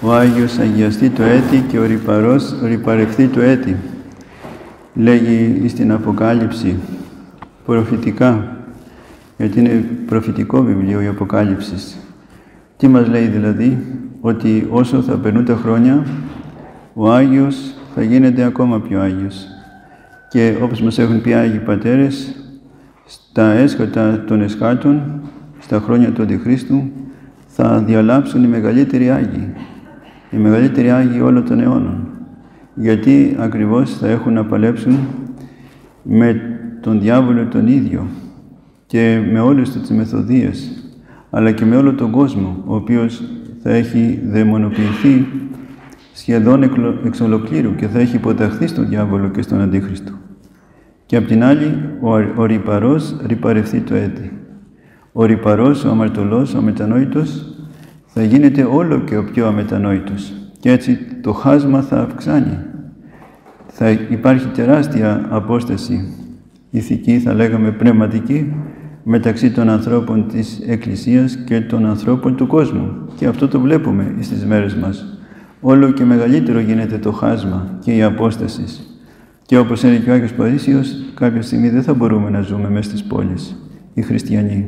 Ο Άγιος αγιαστεί το έτη και ο ρυπαρός ρυπαρευθεί το έτη. Λέγει στην Αποκάλυψη προφητικά, γιατί είναι προφητικό βιβλίο η Αποκάλυψη. Τι μας λέει δηλαδή? Ότι όσο θα περνούν τα χρόνια, ο Άγιος θα γίνεται ακόμα πιο Άγιος. Και όπως μας έχουν πει Άγιοι Πατέρες, στα έσχατα των εσχάτων, στα χρόνια του Αντιχρίστου, θα διαλάψουν οι μεγαλύτεροι Άγιοι. Οι μεγαλύτεροι Άγιοι όλων των αιώνων. Γιατί ακριβώς θα έχουν να παλέψουν με τον διάβολο τον ίδιο και με όλες τις μεθοδίες, αλλά και με όλο τον κόσμο, ο οποίος θα έχει δαιμονοποιηθεί σχεδόν εξ ολοκλήρου και θα έχει υποταχθεί στον διάβολο και στον Αντίχριστο. Και απ' την άλλη, ο ρυπαρός ρυπαρευθεί το έτη. Ο ρυπαρός, ο αμαρτωλός, ο αμετανόητος, θα γίνεται όλο και ο πιο αμετανόητος. Και έτσι το χάσμα θα αυξάνει. Θα υπάρχει τεράστια απόσταση ηθική, θα λέγαμε πνευματική, μεταξύ των ανθρώπων της Εκκλησίας και των ανθρώπων του κόσμου. Και αυτό το βλέπουμε στις μέρες μας. Όλο και μεγαλύτερο γίνεται το χάσμα και η απόσταση. Και όπως έλεγε ο Άγιος Παΐσιος, κάποια στιγμή δεν θα μπορούμε να ζούμε μέσα στις πόλεις, οι χριστιανοί.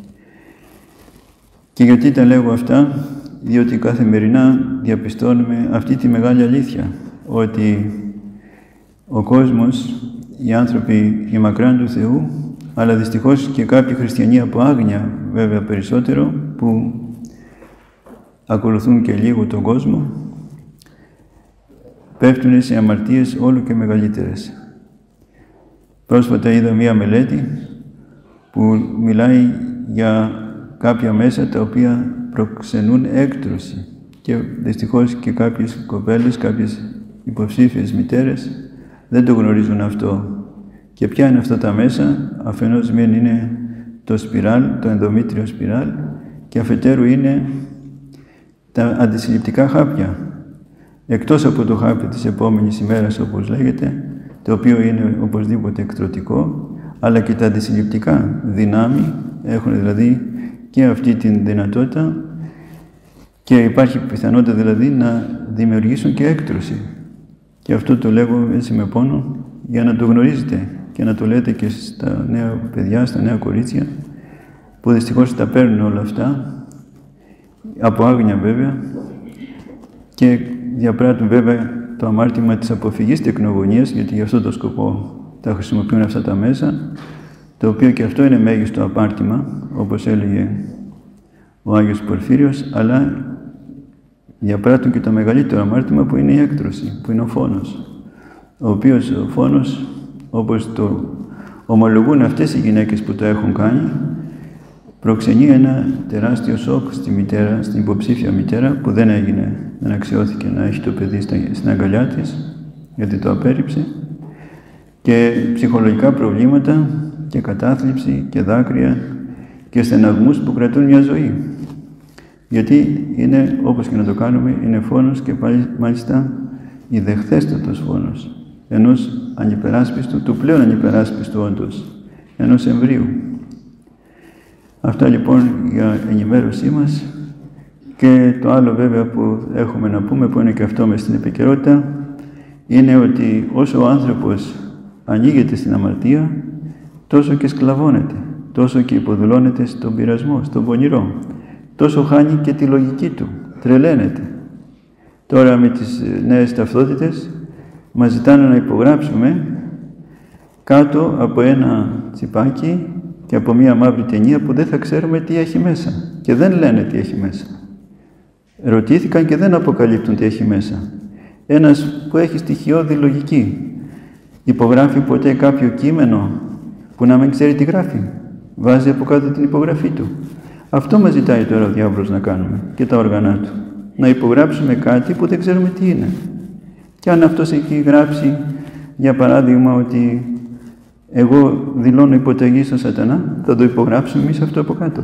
Και γιατί τα λέγω αυτά? Διότι καθημερινά διαπιστώνουμε αυτή τη μεγάλη αλήθεια, ότι ο κόσμος, οι άνθρωποι, οι μακράν του Θεού, αλλά δυστυχώς και κάποιοι χριστιανοί από άγνοια, βέβαια περισσότερο, που ακολουθούν και λίγο τον κόσμο, πέφτουν σε αμαρτίες όλο και μεγαλύτερες. Πρόσφατα είδα μία μελέτη που μιλάει για κάποια μέσα τα οποία προξενούν έκτρωση και δυστυχώς και κάποιες κοπέλες, κάποιες υποψήφιες μητέρες δεν το γνωρίζουν αυτό. Και ποια είναι αυτά τα μέσα? Αφενός μεν είναι το σπιράλ, το ενδομήτριο σπιράλ, και αφετέρου είναι τα αντισυλληπτικά χάπια. Εκτός από το χάπι της επόμενης ημέρας, όπως λέγεται, το οποίο είναι οπωσδήποτε εκτρωτικό, αλλά και τα αντισυλληπτικά δυνάμει έχουν δηλαδή και αυτή την δυνατότητα και υπάρχει πιθανότητα δηλαδή να δημιουργήσουν και έκτρωση. Και αυτό το λέγω έτσι με πόνο για να το γνωρίζετε και να το λέτε και στα νέα παιδιά, στα νέα κορίτσια, που δυστυχώς τα παίρνουν όλα αυτά, από άγνοια βέβαια, και διαπράττουν βέβαια το αμάρτημα της αποφυγής τεκνογωνίας, γιατί για αυτόν τον σκοπό τα χρησιμοποιούν αυτά τα μέσα, το οποίο και αυτό είναι μέγιστο απάρτημα, όπως έλεγε ο Άγιος Πορφύριος, αλλά διαπράττουν και το μεγαλύτερο αμάρτημα που είναι η έκτρωση, που είναι ο φόνος. Ο οποίος ο φόνος, όπως το ομολογούν αυτές οι γυναίκες που το έχουν κάνει, προξενεί ένα τεράστιο σοκ στη μητέρα, στην υποψήφια μητέρα, που δεν αξιώθηκε να έχει το παιδί στην αγκαλιά της, γιατί το απέρριψε, και ψυχολογικά προβλήματα και κατάθλιψη και δάκρυα και στεναγμούς που κρατούν μια ζωή. Γιατί είναι, όπως και να το κάνουμε, είναι φόνος και μάλιστα ιδεχθέστατος φόνος ενός ανυπεράσπιστου, του πλέον ανυπεράσπιστου όντως, ενός εμβρίου. Αυτά λοιπόν για ενημέρωσή μας. Και το άλλο βέβαια που έχουμε να πούμε, που είναι και αυτό μες στην επικαιρότητα, είναι ότι όσο ο άνθρωπος ανοίγεται στην αμαρτία, τόσο και σκλαβώνεται, τόσο και υποδουλώνεται στον πειρασμό, στον πονηρό, τόσο χάνει και τη λογική του, τρελαίνεται. Τώρα με τις νέες ταυτότητες μας ζητάνε να υπογράψουμε κάτω από ένα τσιπάκι και από μία μαύρη ταινία που δεν θα ξέρουμε τι έχει μέσα. Και δεν λένε τι έχει μέσα. Ρωτήθηκαν και δεν αποκαλύπτουν τι έχει μέσα. Ένας που έχει στοιχειώδη λογική υπογράφει ποτέ κάποιο κείμενο που να μην ξέρει τι γράφει? Βάζει από κάτω την υπογραφή του. Αυτό μας ζητάει τώρα ο διάβολος να κάνουμε και τα όργανα του. Να υπογράψουμε κάτι που δεν ξέρουμε τι είναι. Και αν αυτός εκεί γράψει, για παράδειγμα, ότι εγώ δηλώνω υποταγή στον Σατανά, θα το υπογράψουμε εμείς αυτό από κάτω.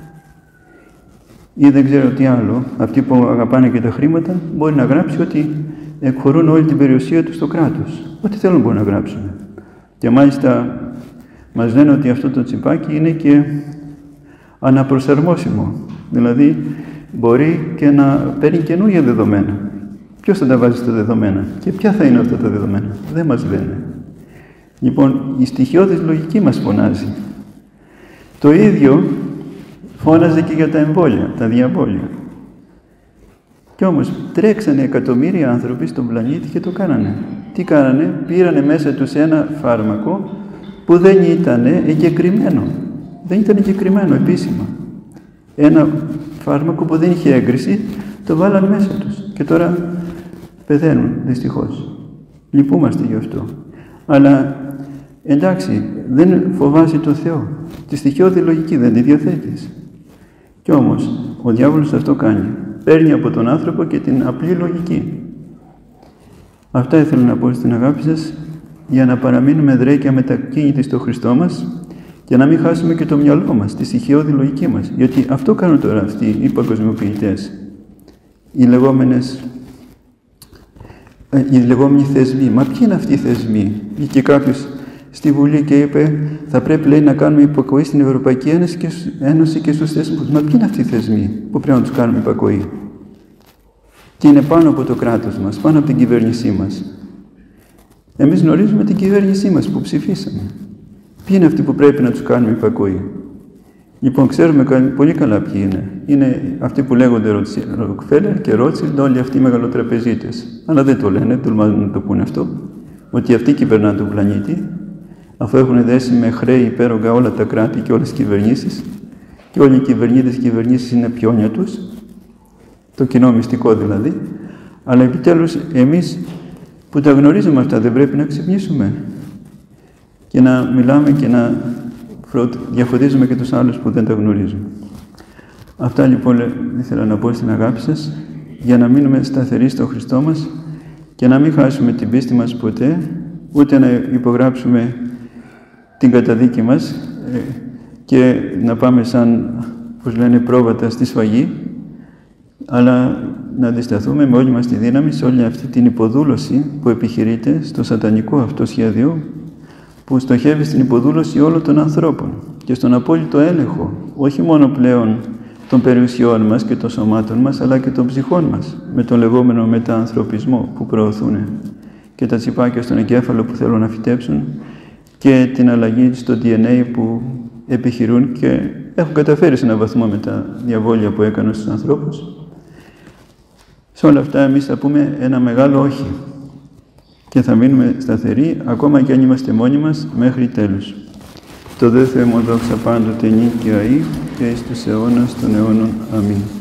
Ή δεν ξέρω τι άλλο, αυτοί που αγαπάνε και τα χρήματα, μπορεί να γράψει ότι εκχωρούν όλη την περιουσία του στο κράτος. Ό,τι θέλουν μπορεί να γράψουν. Και μάλιστα μας λένε ότι αυτό το τσιπάκι είναι και αναπροσαρμόσιμο. Δηλαδή, μπορεί και να παίρνει καινούργια δεδομένα. Ποιος θα τα βάζει στα δεδομένα και ποια θα είναι αυτά τα δεδομένα. Δεν μας λένε. Λοιπόν, η στοιχειώδης λογική μας φωνάζει. Το ίδιο φώναζε και για τα εμβόλια, τα διαβόλια. Κι όμως τρέξανε εκατομμύρια άνθρωποι στον πλανήτη και το κάνανε. Τι κάνανε? Πήρανε μέσα τους ένα φάρμακο που δεν ήταν εγκεκριμένο. Δεν ήταν εγκεκριμένο επίσημα. Ένα φάρμακο που δεν είχε έγκριση, το βάλανε μέσα τους. Και τώρα πεθαίνουν, δυστυχώς. Λυπούμαστε γι' αυτό. Αλλά εντάξει, δεν φοβάσαι το Θεό. Τη στοιχειώδη λογική δεν τη διαθέτεις. Κι όμως, ο διάβολος αυτό κάνει. Παίρνει από τον άνθρωπο και την απλή λογική. Αυτά ήθελα να πω στην αγάπη σας, για να παραμείνουμε δρέκια μετακίνητοι στο Χριστό μας και να μην χάσουμε και το μυαλό μας, τη στοιχειώδη λογική μας. Γιατί αυτό κάνουν τώρα αυτοί οι παγκοσμιοποιητές. Οι λεγόμενοι θεσμοί. Μα ποιοι είναι αυτοί οι θεσμοί? Βγήκε κάποιος στη Βουλή και είπε θα πρέπει, λέει, να κάνουμε υπακοή στην Ευρωπαϊκή Ένωση και στους θεσμούς. Μα ποιοι είναι αυτοί οι θεσμοί που πρέπει να τους κάνουμε υπακοή? Και είναι πάνω από το κράτος μας, πάνω από την κυβέρνησή μας. Εμείς γνωρίζουμε την κυβέρνησή μας που ψηφίσαμε. Ποιοι είναι αυτοί που πρέπει να τους κάνουμε υπακοή? Λοιπόν, ξέρουμε πολύ καλά ποιοι είναι. Είναι αυτοί που λέγονται Ροκφέλερ και Ρότσιλντ, όλοι αυτοί οι μεγαλοτραπεζίτες. Αλλά δεν το λένε, τολμάζουν να το πούνε αυτό. Ότι αυτοί κυβερνάνε τον πλανήτη, αφού έχουν δέσει με χρέη υπέρογκα όλα τα κράτη και όλες τις κυβερνήσεις, και όλοι οι κυβερνήτες και κυβερνήσεις είναι πιόνια τους, το κοινό μυστικό δηλαδή. Αλλά επιτέλους εμείς που τα γνωρίζουμε αυτά δεν πρέπει να ξυπνήσουμε και να μιλάμε και να διαφωτίζουμε και τους άλλους που δεν τα γνωρίζουν. Αυτά λοιπόν ήθελα να πω στην αγάπη σας, για να μείνουμε σταθεροί στο Χριστό μας και να μην χάσουμε την πίστη μας ποτέ, ούτε να υπογράψουμε την καταδίκη μας και να πάμε σαν, πώς λένε, πρόβατα στη σφαγή, αλλά να αντισταθούμε με όλη μας τη δύναμη σε όλη αυτή την υποδούλωση που επιχειρείται στο σατανικό αυτό σχέδιο, που στοχεύει στην υποδούλωση όλων των ανθρώπων και στον απόλυτο έλεγχο, όχι μόνο πλέον των περιουσιών μας και των σωμάτων μας, αλλά και των ψυχών μας, με τον λεγόμενο μεταανθρωπισμό που προωθούν και τα τσιπάκια στον εγκέφαλο που θέλουν να φυτέψουν και την αλλαγή στο DNA που επιχειρούν και έχουν καταφέρει σε έναν βαθμό με τα διαβόλια που έκαναν στους ανθρώπους. Σε όλα αυτά εμείς θα πούμε ένα μεγάλο όχι και θα μείνουμε σταθεροί, ακόμα και αν είμαστε μόνοι μας, μέχρι τέλους. Το δε Θεέ μου δόξα πάντοτε νίκαια ή και εις τους αιώνας των αιώνων. Αμήν.